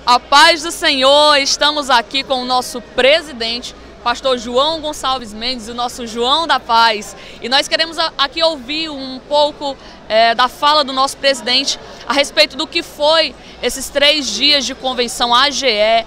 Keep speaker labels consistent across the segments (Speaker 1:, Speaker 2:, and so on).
Speaker 1: A paz do Senhor, estamos aqui com o nosso presidente, pastor João Gonçalves Mendes, o nosso João da Paz. E nós queremos aqui ouvir um pouco da fala do nosso presidente a respeito do que foi esses 3 dias de convenção AGE,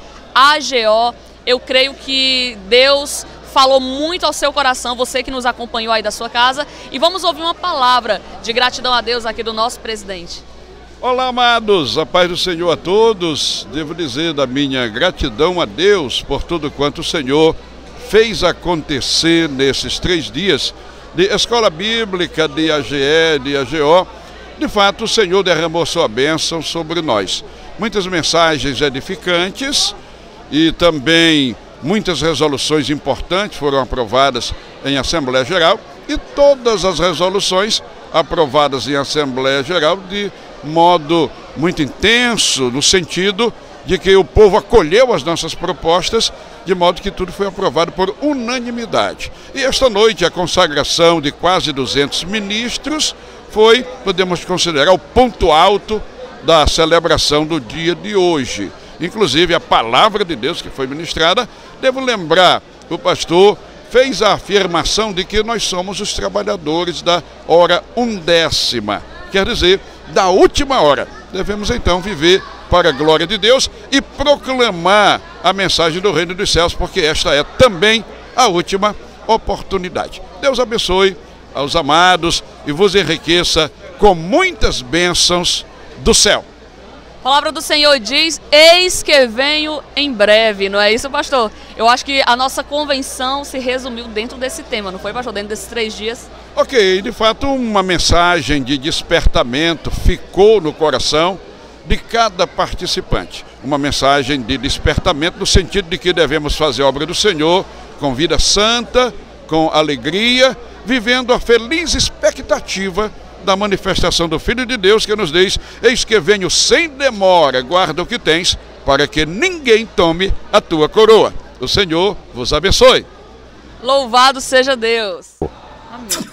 Speaker 1: AGO. Eu creio que Deus falou muito ao seu coração, você que nos acompanhou aí da sua casa. E vamos ouvir uma palavra de gratidão a Deus aqui do nosso presidente.
Speaker 2: Olá, amados, a paz do Senhor a todos. Devo dizer da minha gratidão a Deus por tudo quanto o Senhor fez acontecer nesses 3 dias de escola bíblica, de AGE, de AGO. De fato, o Senhor derramou sua bênção sobre nós. Muitas mensagens edificantes e também muitas resoluções importantes foram aprovadas em Assembleia Geral, e todas as resoluções aprovadas em Assembleia Geral de modo muito intenso, no sentido de que o povo acolheu as nossas propostas, de modo que tudo foi aprovado por unanimidade. E esta noite a consagração de quase 200 ministros foi, podemos considerar, o ponto alto da celebração do dia de hoje. Inclusive a palavra de Deus que foi ministrada, devo lembrar, o pastor fez a afirmação de que nós somos os trabalhadores da hora undécima, quer dizer, da última hora. Devemos então viver para a glória de Deus e proclamar a mensagem do reino dos céus, porque esta é também a última oportunidade. Deus abençoe aos amados e vos enriqueça com muitas bênçãos do céu.
Speaker 1: A palavra do Senhor diz: eis que venho em breve, não é isso, pastor? Eu acho que a nossa convenção se resumiu dentro desse tema, não foi, pastor? Dentro desses 3 dias.
Speaker 2: Ok, de fato uma mensagem de despertamento ficou no coração de cada participante. Uma mensagem de despertamento no sentido de que devemos fazer a obra do Senhor com vida santa, com alegria, vivendo a feliz expectativa da manifestação do Filho de Deus, que nos diz: eis que venho sem demora, guarda o que tens, para que ninguém tome a tua coroa. O Senhor vos abençoe.
Speaker 1: Louvado seja Deus. Amém.